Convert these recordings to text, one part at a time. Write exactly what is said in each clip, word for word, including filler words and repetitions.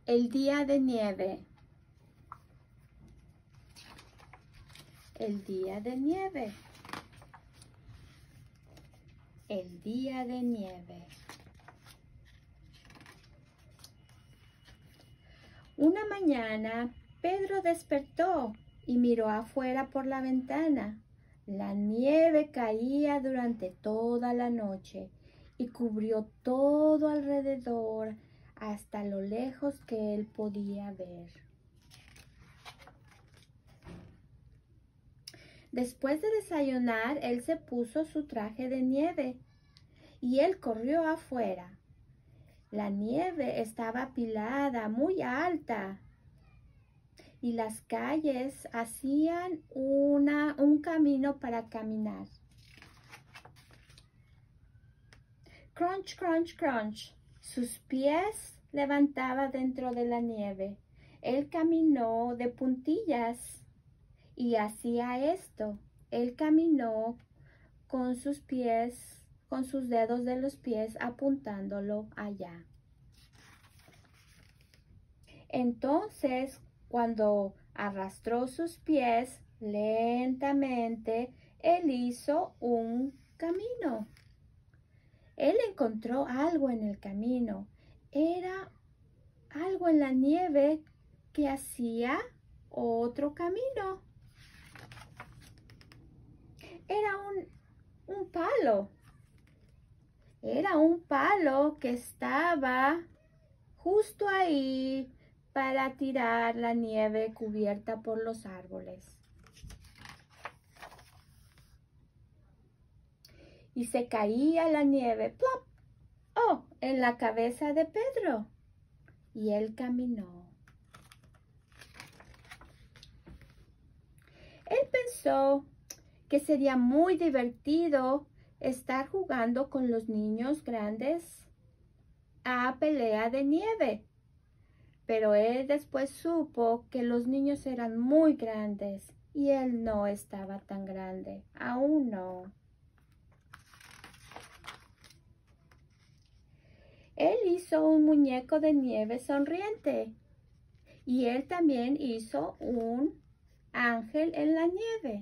El día de nieve. El día de nieve. El día de nieve. Una mañana, Pedro despertó y miró afuera por la ventana. La nieve caía durante toda la noche y cubrió todo alrededor hasta lo lejos que él podía ver. Después de desayunar, él se puso su traje de nieve y él corrió afuera. La nieve estaba apilada, muy alta, y las calles hacían una, un camino para caminar. Crunch, crunch, crunch. Sus pies levantaba dentro de la nieve. Él caminó de puntillas y hacía esto. Él caminó con sus pies, con sus dedos de los pies apuntándolo allá. Entonces, cuando arrastró sus pies lentamente, él hizo un camino. Él encontró algo en el camino. Era algo en la nieve que hacía otro camino. Era un, un palo. Era un palo que estaba justo ahí para tirar la nieve cubierta por los árboles. Y se caía la nieve, ¡plop! ¡Oh! En la cabeza de Pedro. Y él caminó. Él pensó que sería muy divertido estar jugando con los niños grandes a pelea de nieve. Pero él después supo que los niños eran muy grandes y él no estaba tan grande. Aún no. Él hizo un muñeco de nieve sonriente y él también hizo un ángel en la nieve.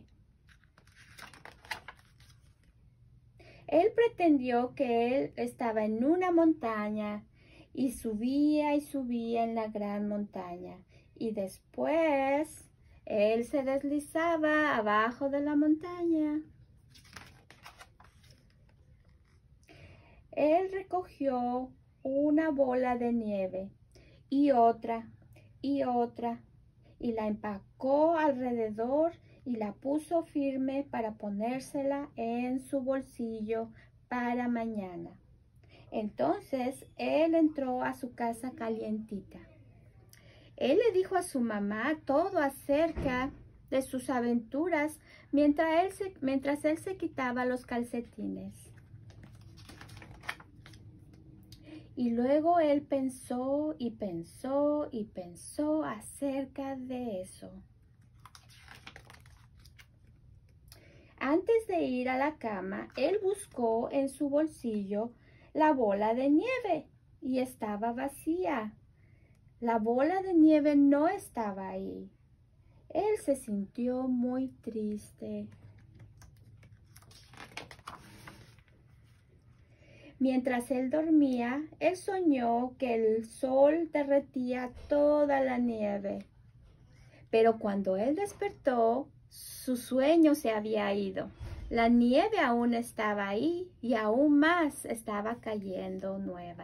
Él pretendió que él estaba en una montaña y subía y subía en la gran montaña. Y después él se deslizaba abajo de la montaña. Él recogió una bola de nieve y otra y otra y la empacó alrededor y la puso firme para ponérsela en su bolsillo para mañana. Entonces él entró a su casa calientita. Él le dijo a su mamá todo acerca de sus aventuras mientras él se, mientras él se quitaba los calcetines. Y luego él pensó y pensó y pensó acerca de eso. Antes de ir a la cama, él buscó en su bolsillo la bola de nieve y estaba vacía. La bola de nieve no estaba ahí. Él se sintió muy triste. Mientras él dormía, él soñó que el sol derretía toda la nieve. Pero cuando él despertó, su sueño se había ido. La nieve aún estaba ahí y aún más estaba cayendo nueva.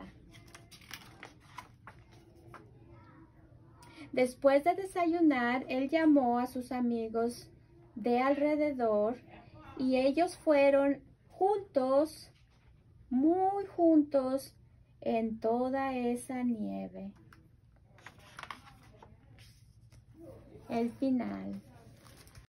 Después de desayunar, él llamó a sus amigos de alrededor y ellos fueron juntos, muy juntos, en toda esa nieve. El final.